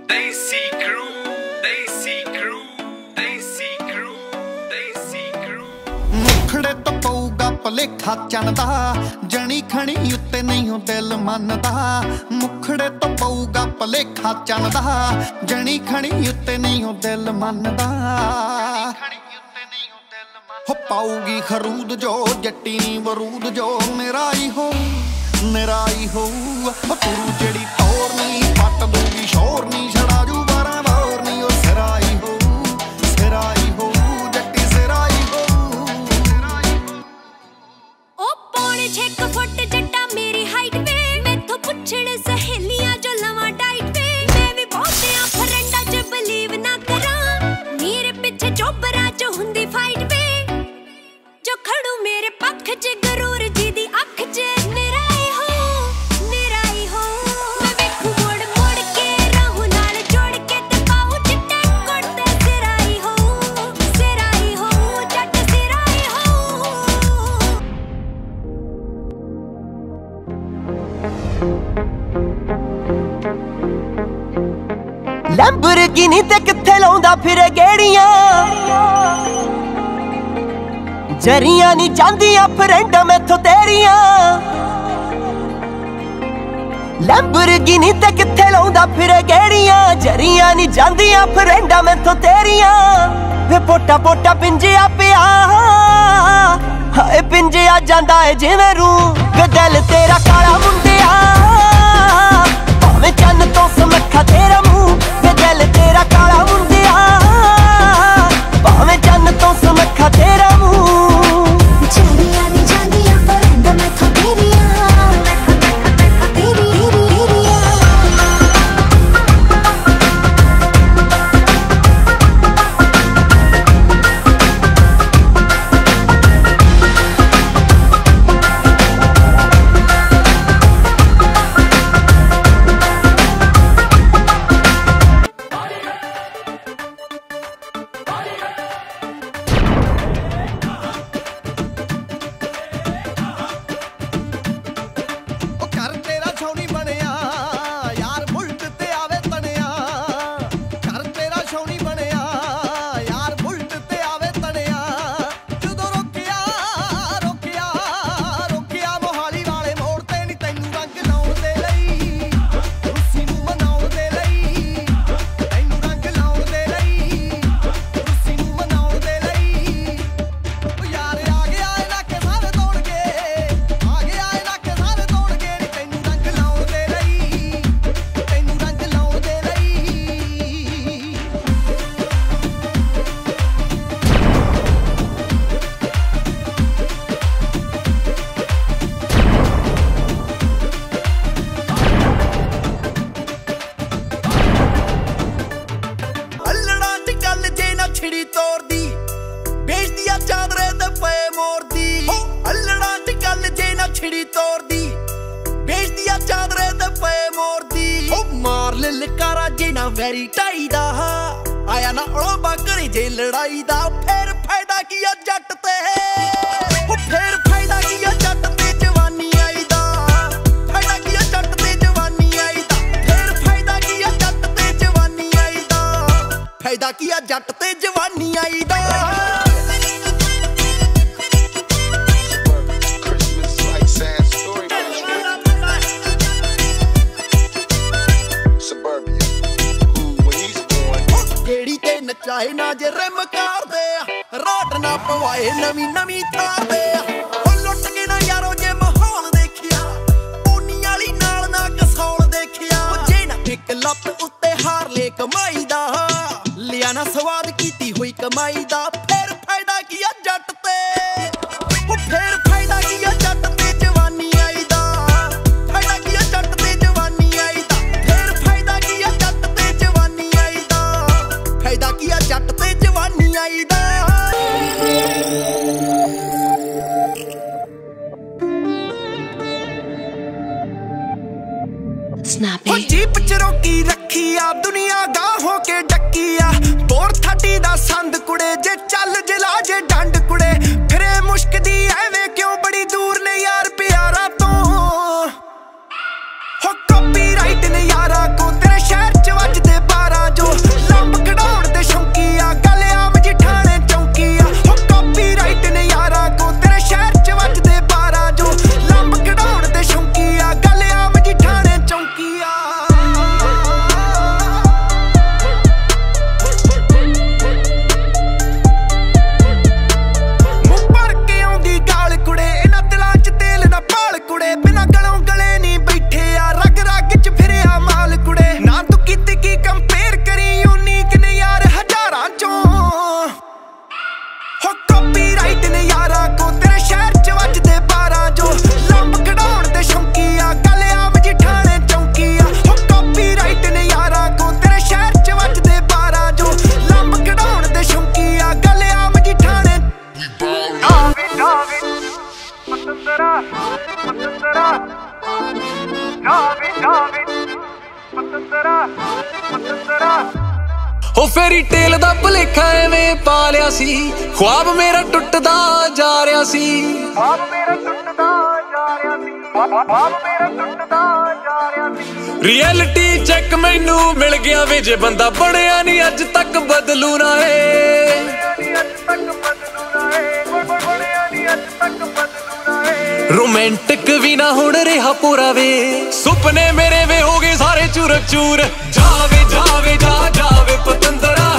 Desi Crew, Desi Crew, Desi Crew, Desi Crew। मुखड़े तो पऊगा भलेखा चनदा, जनी खणी उत्ते नहीं हो दिल मनदा। मुखड़े तो पऊगा भलेखा चनदा, जनी खणी उत्ते नहीं हो दिल मनदा। हो पाऊगी खरूद जो जट्टी नी बरूद जो निराई हो निराई हो। तू जड़ी तोर नी पट दूगी शोर नी छड़ा जू बारा बोर नी। ओ सिराई हो जट्टी सिराई हो। ओ पौने 6 फुट जट्टा मेरी हाइट वे, मैथों पुछण सहेलियां जो लवां डाइट वे। मैं भी बहुतियां फ्रेंडां च बिलीव ना करां, मेरे पिछे चोबरा च हुंदी फाइट वे। जो खड़ू मेरे पक्ष च गरूर जी दी अख च निराई हो। मैं वेखू मोड़ मोड़ के राहू नाल जोड़ के ते पाऊं चिट्टे कुड़ते सिराई हो जट सिराई हो। लैम्बोर्गिनी ते कित्थे लाउंदा फिरे गेड़ियां, जरियां नी चांदियां फ्रेंडां मैथों तेरियां। लैम्बोर्गिनी ते कित्थे लाउंदा फिरे गेड़ियां, जरियां नी चांदियां फ्रेंडां मैथों तेरियां। वे पोटा पोटा पिंजिया पिया, हाय पिंजिया जांदा है जिवें रूह। गदल तेरा काला मुंडिया, भावें चन्न तो समखा तेरा मुंह। गदल तेरा काला मुंडिया, भावें चन्न तो समखा तेरा मुंह। वैरी टाई दा आया ना ओबा करे जे लड़ाई दा। फिर फायदा किया जट ते, फिर फायदा किया जट ते जवानी आई दा। फायदा किया जट ते जवानी आई दा। फिर फायदा किया जट ते जवानी आई दा। फायदा किया जट ते जवानी आई दा। चाहे ना जे रिम कार दे, राट ना पवाए नवी नवी थार दे। लुट के ना यारो जे माहौल देखिया, ऊनी वाली नाल ना कसौल देखिया। जे ना एक लत उत्ते हार ले कमाई दा, लिया ना स्वाद कीती हुई कमाई दा। फिर फायदा किया जट ते, फिर फायदा किया जट ते जवानी आई दा। फायदा किया जट ते जवानी आई दा। फिर फायदा किया जट ते जवानी आई दा। फायदा किया जट ते जवानी आई दा। जीप च रोकी रखी आ, दुनिया गाहों के डकी आ। 430 दा संद कुड़े जे चल जिला जे डंड कुड़े। फिरे मुश्क दी एवें क्यों बड़ी दूर ने यार प्यारा तो। हो कॉपीराइट ने यारा को तेरे शहर च वजदे बार ਪਤੰਦਰਾ ਜਾਵੇ ਜਾਵੇ ਪਤੰਦਰਾ ਪਤੰਦਰਾ ਹੋ ਫੇਰੀ ਟੇਲ ਦਾ ਭੁਲੇਖਾ ਐਵੇਂ ਪਾ ਲਿਆ ਸੀ ख्वाब ਮੇਰਾ ਟੁੱਟਦਾ ਜਾ ਰਿਹਾ ਸੀ ख्वाब ਮੇਰਾ ਟੁੱਟਦਾ ਜਾ ਰਿਹਾ ਸੀ ख्वाब ਮੇਰਾ ਟੁੱਟਦਾ ਜਾ ਰਿਹਾ ਸੀ ਰਿਐਲਿਟੀ ਚੈੱਕ ਮੈਨੂੰ ਮਿਲ ਗਿਆ ਵੇ ਜੇ ਬੰਦਾ ਬਣਿਆ ਨਹੀਂ ਅੱਜ ਤੱਕ ਬਦਲੂ ਨਾ ਏ ਰੋਮਾਂਟਿਕ ਵੀ ਨਾ ਹੁਣ ਰਿਹਾ ਪੂਰਾ ਵੇ ਸੁਪਨੇ ਮੇਰੇ ਵੇ ਹੋ ਗਏ ਸਾਰੇ ਚੂਰ ਚੂਰ ਜਾਵੇ ਜਾਵੇ ਜਾ ਜਾਵੇ ਪਤੰਦਰਾ